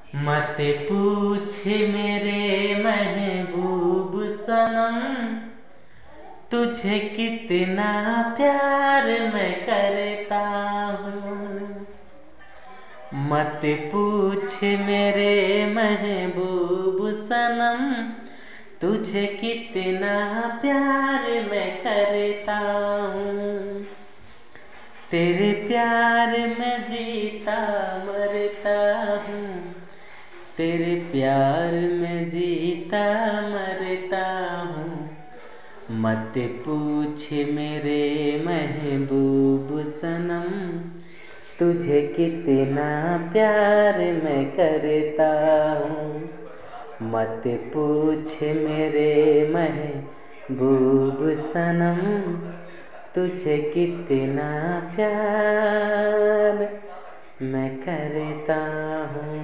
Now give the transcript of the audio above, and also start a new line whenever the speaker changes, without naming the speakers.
मत पूछ मेरे महबूब सनम, तुझे कितना प्यार मैं करता हूँ। मत पूछ मेरे महबूब सनम, तुझे कितना प्यार मैं करता हूँ। तेरे प्यार में जीता मरता हूँ, तेरे प्यार में जीता मरता हूँ। मत पूछ मेरे महबूब सनम, तुझे कितना प्यार मैं करता हूँ। मत पूछ मेरे महबूब सनम, तुझे कितना प्यार मैं करता हूँ।